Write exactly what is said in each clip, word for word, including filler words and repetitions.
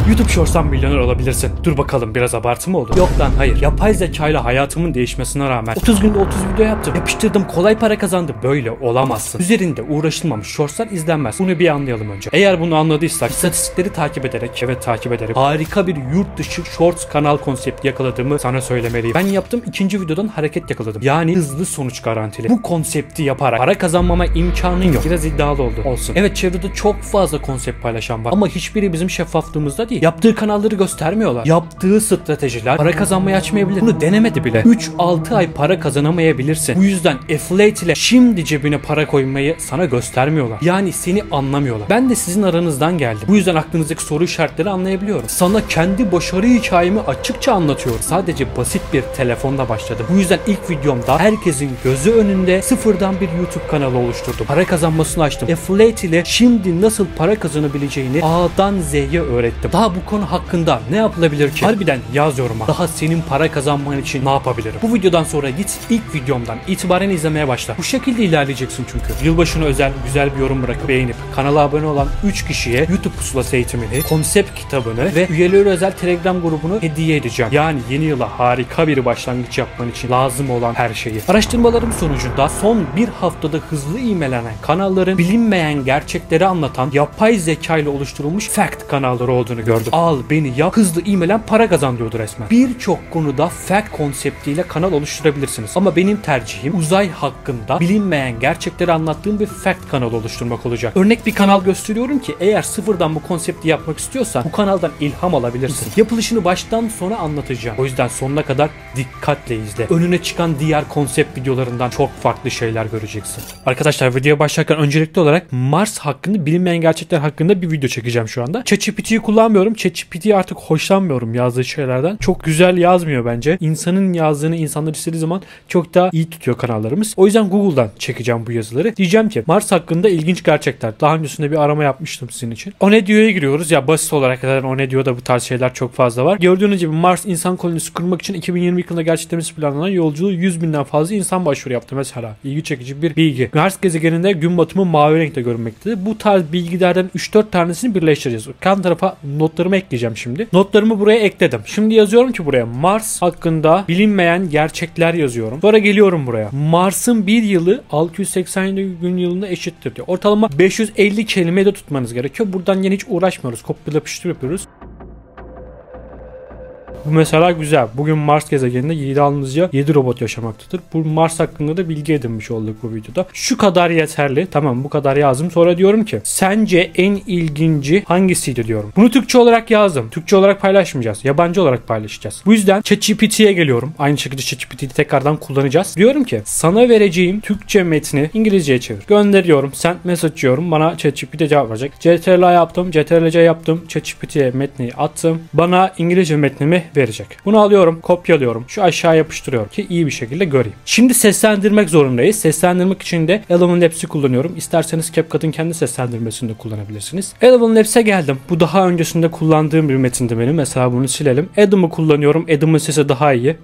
YouTube Shorts'tan milyoner olabilirsin. Dur bakalım, biraz abartı mı oldu? Yok lan, hayır. Yapay zekayla hayatımın değişmesine rağmen otuz günde otuz video yaptım. Yapıştırdım, kolay para kazandım. Böyle olamazsın. Üzerinde uğraşılmamış shortslar izlenmez. Bunu bir anlayalım önce. Eğer bunu anladıysak istatistikleri takip ederek, evet takip ederek harika bir yurt dışı shorts kanal konsepti yakaladığımı sana söylemeliyim. Ben yaptım, ikinci videodan hareket yakaladım. Yani hızlı sonuç garantili. Bu konsepti yaparak para kazanmama imkanın yok. Biraz iddialı oldu. Olsun. Evet, çevrede çok fazla konsept paylaşan var ama hiçbiri bizim şeffaflığımızda değil. Yaptığı kanalları göstermiyorlar. Yaptığı stratejiler para kazanmayı açmayabilir. Bunu denemedi bile. üç altı ay para kazanamayabilirsin. Bu yüzden affiliate ile şimdi cebine para koymayı sana göstermiyorlar. Yani seni anlamıyorlar. Ben de sizin aranızdan geldim. Bu yüzden aklınızdaki soru işaretleri anlayabiliyorum. Sana kendi başarı hikayemi açıkça anlatıyorum. Sadece basit bir telefonla başladım. Bu yüzden ilk videomda herkesin gözü önünde sıfırdan bir YouTube kanalı oluşturdum. Para kazanmasını açtım. Affiliate ile şimdi nasıl para kazanabileceğini A'dan Z'ye öğrettim. Daha bu konu hakkında ne yapılabilir ki? Harbiden yaz yoruma. Daha senin para kazanman için ne yapabilirim? Bu videodan sonra git ilk videomdan itibaren izlemeye başla. Bu şekilde ilerleyeceksin çünkü. Yılbaşına özel güzel bir yorum bırakıp beğenip kanala abone olan üç kişiye YouTube pusulası eğitimini, konsept kitabını ve üyeleri özel Telegram grubunu hediye edeceğim. Yani yeni yıla harika bir başlangıç yapman için lazım olan her şeyi. Araştırmalarım sonucunda son bir haftada hızlı ivmelenen kanalların bilinmeyen gerçekleri anlatan yapay zeka ile oluşturulmuş fact kanalları olduğunu gördüm. Al beni yap, hızlı ivmelen para kazan diyordu resmen. Birçok konuda fact konseptiyle kanal oluşturabilirsiniz. Ama benim tercihim uzay hakkında bilinmeyen gerçekleri anlattığım bir fact kanalı oluşturmak olacak. Örnek bir kanal gösteriyorum ki eğer sıfırdan bu konsepti yapmak istiyorsan bu kanaldan ilham alabilirsin. Yapılışını baştan sona anlatacağım. O yüzden sonuna kadar dikkatle izle. Önüne çıkan diğer konsept videolarından çok farklı şeyler göreceksin. Arkadaşlar, videoya başlarken öncelikli olarak Mars hakkında, bilinmeyen gerçekler hakkında bir video çekeceğim şu anda. ChatGPT'yi kullanmıyorum. ChatGPT'yi artık hoşlanmıyorum yazdığı şeylerden. Çok güzel yazmıyor bence. İnsanın yazdığını insanlar istediği zaman çok daha iyi tutuyor kanallarımız. O yüzden Google'dan çekeceğim bu yazıları. Diyeceğim ki Mars hakkında ilginç gerçekler. Daha öncesinde bir arama yapmıştım sizin için. O ne diyor'ya giriyoruz. Ya basit olarak zaten o ne diyor'da bu tarz şeyler çok fazla var. Gördüğünüz gibi Mars insan kolonisi kurmak için iki bin yirmi yılında gerçekleşmesi planlanan yolculuğu yüz binden fazla insan başvuru yaptı mesela. İlgi çekici bir bilgi. Mars gezegeninde gün batımı mavi renkte görünmektedir. Bu tarz bilgilerden üç dört tanesini birleştireceğiz. Kan tarafa notlarımı ekleyeceğim şimdi. Notlarımı buraya ekledim. Şimdi yazıyorum ki buraya Mars hakkında bilinmeyen gerçekler yazıyorum. Sonra geliyorum buraya. Mars'ın bir yılı altı yüz seksen yedi gün yılına eşittir diyor. Ortalama beş yüz elli kelimeyi de tutmanız gerekiyor. Buradan yine hiç uğraşmıyoruz. Kopyala yapıştır yapıyoruz. Bu mesela güzel. Bugün Mars gezegeninde yalnızca yedi robot yaşamaktadır. Bu Mars hakkında da bilgi edinmiş olduk bu videoda. Şu kadar yeterli. Tamam, bu kadar yazdım. Sonra diyorum ki sence en ilginci hangisiydi diyorum. Bunu Türkçe olarak yazdım. Türkçe olarak paylaşmayacağız. Yabancı olarak paylaşacağız. Bu yüzden ChatGPT'ye geliyorum. Aynı şekilde ChatGPT'yi tekrardan kullanacağız. Diyorum ki sana vereceğim Türkçe metni İngilizceye çevir. Gönderiyorum. Send message diyorum. Bana ChatGPT cevap verecek. C T R L yaptım. C T R L C yaptım. ChatGPT'ye metni attım. Bana İngilizce metnimi verecek. Bunu alıyorum, kopyalıyorum. Şu aşağı yapıştırıyorum ki iyi bir şekilde göreyim. Şimdi seslendirmek zorundayız. Seslendirmek için de Eleven Labs'i kullanıyorum. İsterseniz CapCut'ın kendi seslendirmesini de kullanabilirsiniz. Eleven Labs'e geldim. Bu daha öncesinde kullandığım bir metindi benim. Mesela bunu silelim. Adam'ı kullanıyorum. Adam'ın sesi daha iyi.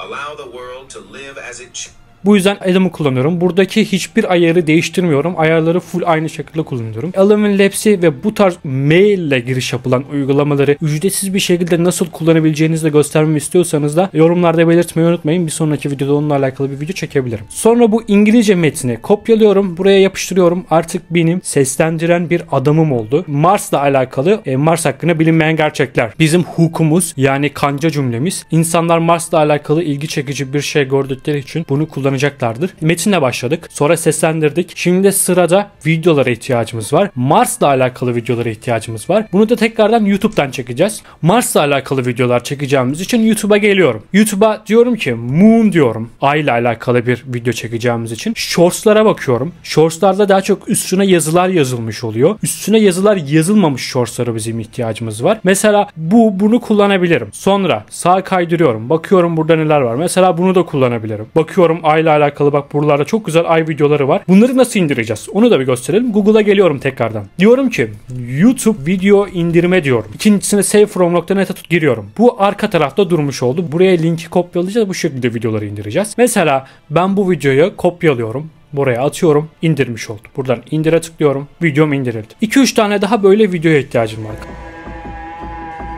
Bu yüzden Adam'ı kullanıyorum. Buradaki hiçbir ayarı değiştirmiyorum. Ayarları full aynı şekilde kullanıyorum. Eleven Labs'i ve bu tarz mail ile giriş yapılan uygulamaları ücretsiz bir şekilde nasıl kullanabileceğinizi de göstermemi istiyorsanız da yorumlarda belirtmeyi unutmayın. Bir sonraki videoda onunla alakalı bir video çekebilirim. Sonra bu İngilizce metni kopyalıyorum. Buraya yapıştırıyorum. Artık benim seslendiren bir adamım oldu. Mars'la alakalı e, Mars hakkında bilinmeyen gerçekler. Bizim hukumuz, yani kanca cümlemiz. İnsanlar Mars'la alakalı ilgi çekici bir şey gördükleri için bunu kullanacaklardır. Metinle başladık. Sonra seslendirdik. Şimdi sırada videolara ihtiyacımız var. Mars'la alakalı videolara ihtiyacımız var. Bunu da tekrardan YouTube'dan çekeceğiz. Mars'la alakalı videolar çekeceğimiz için YouTube'a geliyorum. YouTube'a diyorum ki Moon diyorum. Ay ile alakalı bir video çekeceğimiz için. Shorts'lara bakıyorum. Shorts'larda daha çok üstüne yazılar yazılmış oluyor. Üstüne yazılar yazılmamış shorts'lara bizim ihtiyacımız var. Mesela bu bunu kullanabilirim. Sonra sağa kaydırıyorum. Bakıyorum burada neler var. Mesela bunu da kullanabilirim. Bakıyorum Ay ile alakalı, bak buralarda çok güzel ay videoları var. Bunları nasıl indireceğiz? Onu da bir gösterelim. Google'a geliyorum tekrardan. Diyorum ki YouTube video indirme diyorum. İkincisine save from nokta net'e tut giriyorum. Bu arka tarafta durmuş oldu. Buraya linki kopyalayacağız. Bu şekilde videoları indireceğiz. Mesela ben bu videoyu kopyalıyorum. Buraya atıyorum. İndirmiş oldum. Buradan indire tıklıyorum. Videom indirildi. iki üç tane daha böyle videoya ihtiyacım var.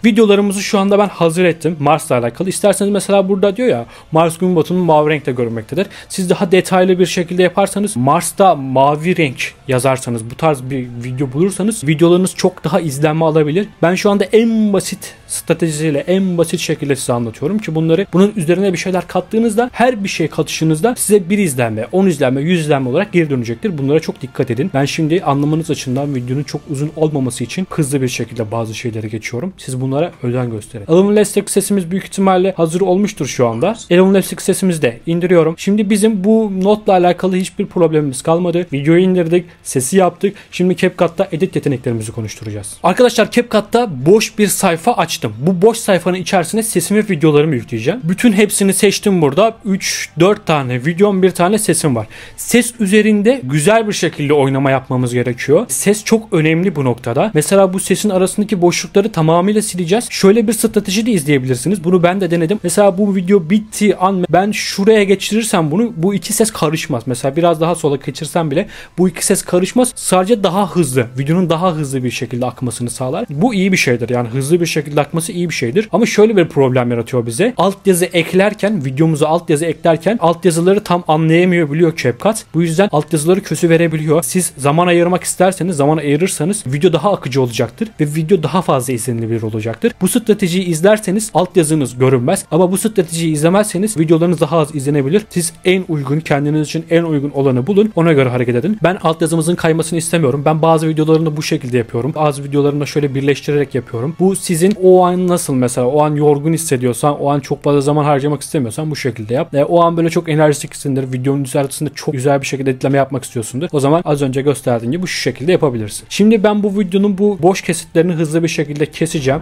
Videolarımızı şu anda ben hazır ettim Mars'la alakalı. İsterseniz mesela burada diyor ya Mars gün batımı mavi renkte görünmektedir. Siz daha detaylı bir şekilde yaparsanız Mars'ta mavi renk yazarsanız bu tarz bir video bulursanız videolarınız çok daha izlenme alabilir. Ben şu anda en basit stratejisiyle en basit şekilde size anlatıyorum ki bunları bunun üzerine bir şeyler kattığınızda her bir şey katışınızda size bir izlenme, on izlenme, yüz izlenme olarak geri dönecektir. Bunlara çok dikkat edin. Ben şimdi anlamanız açısından videonun çok uzun olmaması için hızlı bir şekilde bazı şeyleri geçiyorum. Siz bunlara özen gösterin. Eleven Labs'teki sesimiz büyük ihtimalle hazır olmuştur şu anda. Eleven Labs'teki sesimizi de indiriyorum. Şimdi bizim bu notla alakalı hiçbir problemimiz kalmadı. Videoyu indirdik, sesi yaptık. Şimdi CapCut'ta edit yeteneklerimizi konuşturacağız. Arkadaşlar CapCut'ta boş bir sayfa açtım. Bu boş sayfanın içerisine sesimi ve videolarımı yükleyeceğim. Bütün hepsini seçtim burada. üç dört tane videom, bir tane sesim var. Ses üzerinde güzel bir şekilde oynama yapmamız gerekiyor. Ses çok önemli bu noktada. Mesela bu sesin arasındaki boşlukları tamamıyla sileceğiz. Şöyle bir strateji de izleyebilirsiniz. Bunu ben de denedim. Mesela bu video bittiği an ben şuraya geçirirsem bunu bu iki ses karışmaz. Mesela biraz daha sola geçirsem bile bu iki ses karışmaz. Sadece daha hızlı, videonun daha hızlı bir şekilde akmasını sağlar. Bu iyi bir şeydir. Yani hızlı bir şekilde akması iyi bir şeydir. Ama şöyle bir problem yaratıyor bize. Altyazı eklerken, videomuza altyazı eklerken altyazıları tam anlayamıyor biliyor CapCut. Bu yüzden altyazıları kötü verebiliyor. Siz zaman ayırmak isterseniz, zaman ayırırsanız video daha akıcı olacaktır ve video daha fazla izlenilebilir olacaktır. Bu stratejiyi izlerseniz altyazınız görünmez ama bu stratejiyi izlemezseniz videolarınız daha az izlenebilir. Siz en uygun, kendiniz için en uygun olanı bulun. Ona göre hareket edin. Ben altyazımızın kaymasını istemiyorum. Ben bazı videolarını bu şekilde yapıyorum. Bazı videolarını şöyle birleştirerek yapıyorum. Bu sizin o an nasıl mesela o an yorgun hissediyorsan, o an çok fazla zaman harcamak istemiyorsan bu şekilde yap. E, o an böyle çok enerjik hissindir. Videonun içerisinde çok güzel bir şekilde editleme yapmak istiyorsundur. O zaman az önce gösterdiğim gibi bu şu şekilde yapabilirsin. Şimdi ben bu videonun bu boş kesitlerini hızlı bir şekilde keseceğim.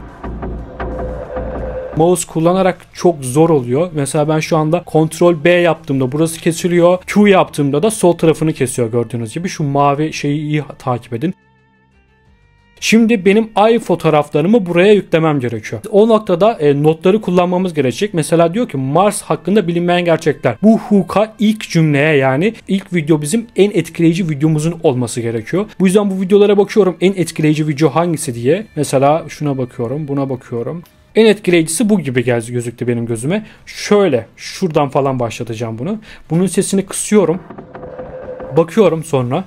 Mouse kullanarak çok zor oluyor. Mesela ben şu anda Ctrl B yaptığımda burası kesiliyor. Q yaptığımda da sol tarafını kesiyor gördüğünüz gibi. Şu mavi şeyi iyi takip edin. Şimdi benim ay fotoğraflarımı buraya yüklemem gerekiyor. O noktada e, notları kullanmamız gerekecek. Mesela diyor ki Mars hakkında bilinmeyen gerçekler. Bu hook'a ilk cümleye yani ilk video bizim en etkileyici videomuzun olması gerekiyor. Bu yüzden bu videolara bakıyorum en etkileyici video hangisi diye. Mesela şuna bakıyorum, buna bakıyorum. En etkileyicisi bu gibi geldi gözüktü benim gözüme. Şöyle şuradan falan başlatacağım bunu. Bunun sesini kısıyorum. Bakıyorum sonra.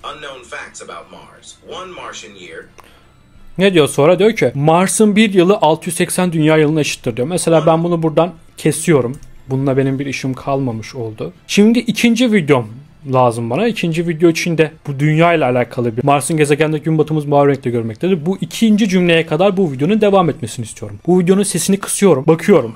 Ne diyor sonra? Diyor ki Mars'ın bir yılı altı yüz seksen dünya yılına eşittir diyor. Mesela ben bunu buradan kesiyorum. Bununla benim bir işim kalmamış oldu. Şimdi ikinci videom lazım bana. İkinci video içinde bu dünya ile alakalı bir Mars'ın gezegendeki gün batımımız mavi renkte görmektedir. Bu ikinci cümleye kadar bu videonun devam etmesini istiyorum. Bu videonun sesini kısıyorum. Bakıyorum.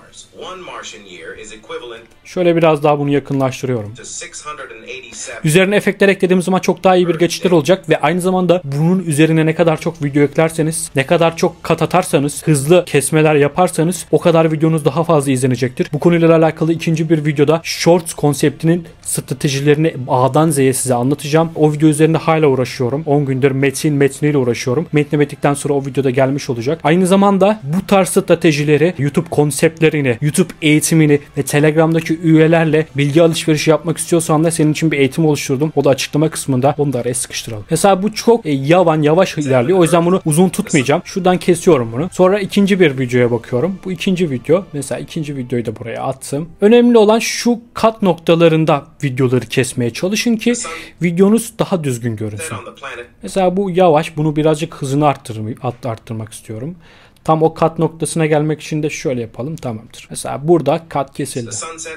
Şöyle biraz daha bunu yakınlaştırıyorum. Üzerine efektler eklediğimiz zaman çok daha iyi bir geçişler olacak ve aynı zamanda bunun üzerine ne kadar çok video eklerseniz, ne kadar çok kat atarsanız, hızlı kesmeler yaparsanız o kadar videonuz daha fazla izlenecektir. Bu konuyla alakalı ikinci bir videoda Shorts konseptinin stratejilerini A'dan Z'ye size anlatacağım. O video üzerinde hala uğraşıyorum. on gündür metin metniyle uğraşıyorum. Metni metnikten sonra o videoda gelmiş olacak. Aynı zamanda bu tarz stratejileri, YouTube konseptlerini, YouTube eğitimini ve Telegram'daki üyelerle bilgi alışverişi yapmak istiyorsan da senin için bir eğitim oluşturdum. O da açıklama kısmında. Onu da araya sıkıştıralım. Mesela bu çok e, yavan, yavaş ilerliyor. O yüzden bunu uzun tutmayacağım. Şuradan kesiyorum bunu. Sonra ikinci bir videoya bakıyorum. Bu ikinci video. Mesela ikinci videoyu da buraya attım. Önemli olan şu kat noktalarında videoları kesmeye çalışın ki videonuz daha düzgün görünsün. Mesela bu yavaş. Bunu birazcık hızını arttırmak, arttırmak istiyorum. Tam o kat noktasına gelmek için de şöyle yapalım. Tamamdır. Mesela burada kat kesildi.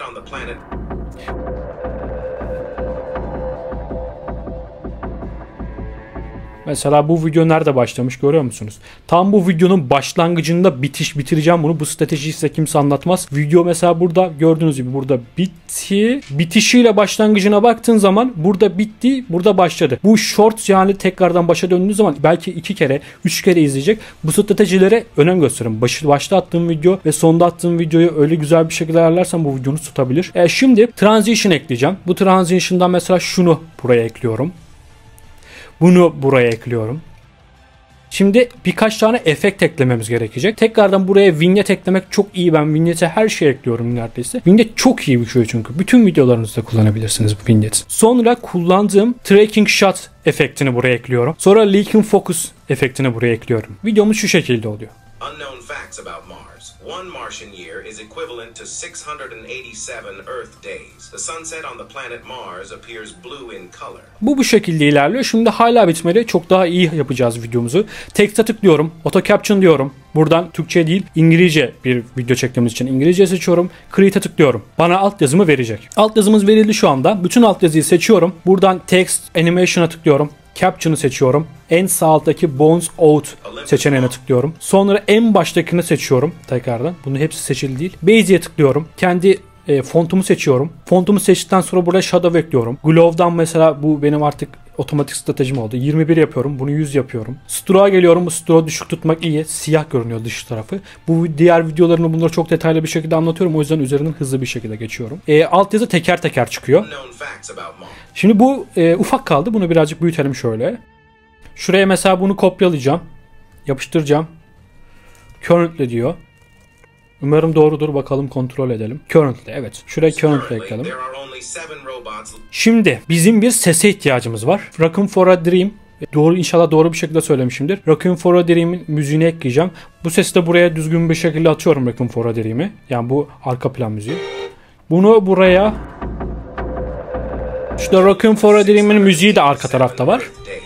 Mesela bu video nerede başlamış görüyor musunuz? Tam bu videonun başlangıcında bitiş bitireceğim bunu. Bu stratejiyi size kimse anlatmaz. Video mesela burada gördüğünüz gibi burada bitti. Bitişiyle başlangıcına baktığın zaman burada bitti, burada başladı. Bu shorts yani tekrardan başa döndüğünüz zaman belki iki kere, üç kere izleyecek. Bu stratejilere önem gösterin. Başı, başta attığım video ve sonda attığım videoyu öyle güzel bir şekilde ayarlarsan bu videonu tutabilir. E şimdi transition ekleyeceğim. Bu transition'dan mesela şunu buraya ekliyorum. Bunu buraya ekliyorum. Şimdi birkaç tane efekt eklememiz gerekecek. Tekrardan buraya vignette eklemek çok iyi. Ben vignette her şey ekliyorum neredeyse. Vignette çok iyi bir şey çünkü. Bütün videolarınızda kullanabilirsiniz bu vignette. Sonra kullandığım tracking shot efektini buraya ekliyorum. Sonra leak in focus efektini buraya ekliyorum. Videomuz şu şekilde oluyor. Unknown facts about Mars. One Martian year is equivalent to six hundred eighty-seven Earth days. The sunset on the planet Mars appears blue in color. Bu bu şekilde ilerliyor. Şimdi hala bitmedi. Çok daha iyi yapacağız videomuzu. Text'e tıklıyorum. Auto Caption diyorum. Buradan Türkçe değil İngilizce bir video çektiğimiz için İngilizce seçiyorum. Create'e tıklıyorum. Bana altyazımı verecek. Altyazımız verildi şu anda. Bütün altyazıyı seçiyorum. Buradan Text Animation'a tıklıyorum. Caption'ı seçiyorum. En sağ alttaki Bones Out seçeneğine tıklıyorum. Sonra en baştakini seçiyorum tekrardan. Bunun hepsi seçili değil. Basic'e tıklıyorum. Kendi e, fontumu seçiyorum. Fontumu seçtikten sonra burada Shadow ekliyorum. Glow'dan mesela bu benim artık otomatik stratejim oldu. yirmi bir yapıyorum. Bunu yüz yapıyorum. Stroke'a geliyorum. Bu stroke'u düşük tutmak iyi. Siyah görünüyor dış tarafı. Bu diğer videolarını bunları çok detaylı bir şekilde anlatıyorum. O yüzden üzerinden hızlı bir şekilde geçiyorum. E, altyazı teker teker çıkıyor. Şimdi bu e, ufak kaldı. Bunu birazcık büyütelim şöyle. Şuraya mesela bunu kopyalayacağım. Yapıştıracağım. Currently diyor. Umarım doğrudur. Bakalım kontrol edelim. Currently, evet. Şuraya currently ekleyelim. Şimdi bizim bir sese ihtiyacımız var. Requiem for a Dream. Doğru, inşallah doğru bir şekilde söylemişimdir. Requiem for a Dream'in müziğini ekleyeceğim. Bu sesi de buraya düzgün bir şekilde atıyorum, Requiem for a Dream'i. Yani bu arka plan müziği. Bunu buraya... İşte Requiem for a Dream'in müziği de arka tarafta var.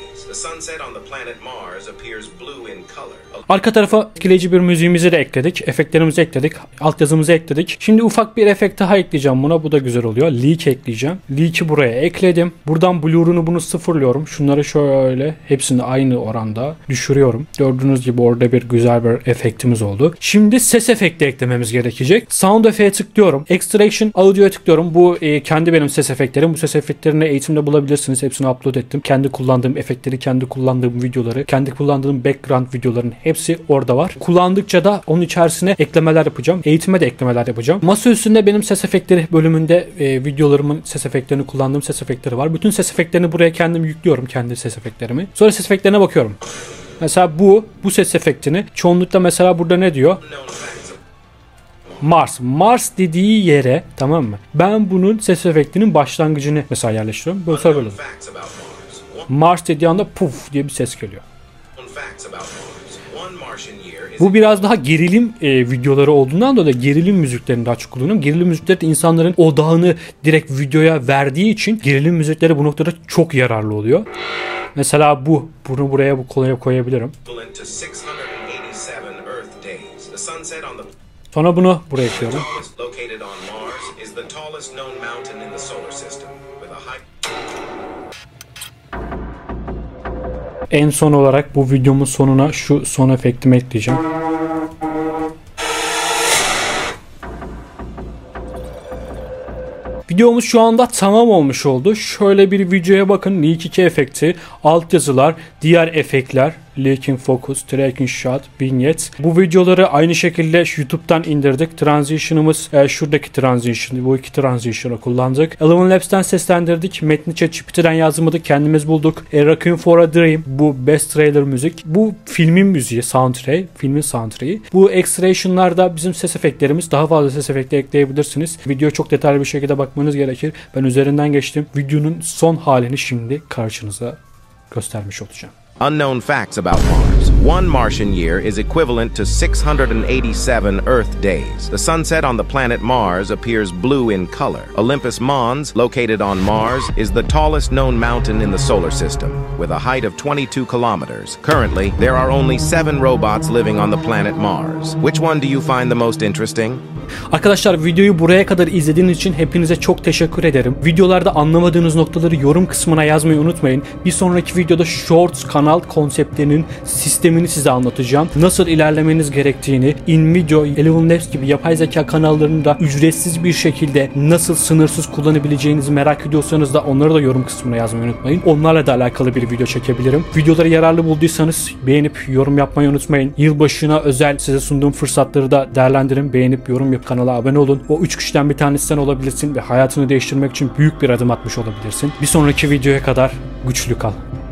Arka tarafa etkileyici bir müziğimizi de ekledik. Efektlerimizi ekledik. Altyazımızı ekledik. Şimdi ufak bir efekt daha ekleyeceğim buna. Bu da güzel oluyor. Leak ekleyeceğim. Leak'i buraya ekledim. Buradan blur'unu bunu sıfırlıyorum. Şunları şöyle hepsini aynı oranda düşürüyorum. Gördüğünüz gibi orada bir güzel bir efektimiz oldu. Şimdi ses efekti eklememiz gerekecek. Sound Effect'e tıklıyorum. Extraction Audio'ya tıklıyorum. Bu e, kendi benim ses efektlerim. Bu ses efektlerini eğitimde bulabilirsiniz. Hepsini upload ettim. Kendi kullandığım efektleri, kendi kullandığım videoları, kendi kullandığım background videoların hepsi orada var. Kullandıkça da onun içerisine eklemeler yapacağım. Eğitime de eklemeler yapacağım. Masa üstünde benim ses efektleri bölümünde e, videolarımın ses efektlerini kullandığım ses efektleri var. Bütün ses efektlerini buraya kendim yüklüyorum. Kendi ses efektlerimi. Sonra ses efektlerine bakıyorum. Mesela bu, bu ses efektini çoğunlukla mesela burada ne diyor? Mars. Mars dediği yere, tamam mı? Ben bunun ses efektinin başlangıcını mesela yerleştiriyorum. Böyle böyle. Mars dediği anda puf diye bir ses geliyor. Bu biraz daha gerilim e, videoları olduğundan dolayı gerilim müziklerini daha çok kullanıyorum. Gerilim müzikleri de insanların odağını direkt videoya verdiği için gerilim müzikleri bu noktada çok yararlı oluyor. Mesela bu. Bunu buraya bu kolaya koyabilirim. Sonra bunu buraya ekliyorum. En son olarak bu videomun sonuna şu son efektimi ekleyeceğim. Videomuz şu anda tamam olmuş oldu. Şöyle bir videoya bakın. Leak iki efekti, altyazılar, diğer efektler, Leaking Focus, Tracking Shot, Vignette. Bu videoları aynı şekilde YouTube'dan indirdik. Transition'ımız e, şuradaki transition. Bu iki transition'ı kullandık. Eleven Labs'ten seslendirdik. Metni ChatGPT'den yazmadık. Kendimiz bulduk. E, Requiem for a Dream. Bu Best Trailer müzik. Bu filmin müziği. Soundtrack. Filmin soundtrack'i. Bu extraction'larda bizim ses efektlerimiz. Daha fazla ses efekti ekleyebilirsiniz. Videoya çok detaylı bir şekilde bakmanız gerekir. Ben üzerinden geçtim. Videonun son halini şimdi karşınıza göstermiş olacağım. Unknown facts about Mars. One Martian year is equivalent to six hundred eighty-seven Earth days. The sunset on the planet Mars appears blue in color. Olympus Mons, located on Mars, is the tallest known mountain in the solar system, with a height of twenty-two kilometers. Currently, there are only seven robots living on the planet Mars. Which one do you find the most interesting? Arkadaşlar, videoyu buraya kadar izlediğiniz için hepinize çok teşekkür ederim. Videolarda anlamadığınız noktaları yorum kısmına yazmayı unutmayın. Bir sonraki videoda Shorts kanal konseptlerinin sistemini size anlatacağım. Nasıl ilerlemeniz gerektiğini, InVideo, Eleven Labs gibi yapay zeka kanallarını da ücretsiz bir şekilde nasıl sınırsız kullanabileceğinizi merak ediyorsanız da onları da yorum kısmına yazmayı unutmayın. Onlarla da alakalı bir video çekebilirim. Videoları yararlı bulduysanız beğenip yorum yapmayı unutmayın. Yılbaşına özel size sunduğum fırsatları da değerlendirin. Beğenip yorum yapıp kanala abone olun. O üç kişiden bir tanesi sen olabilirsin ve hayatını değiştirmek için büyük bir adım atmış olabilirsin. Bir sonraki videoya kadar güçlü kal.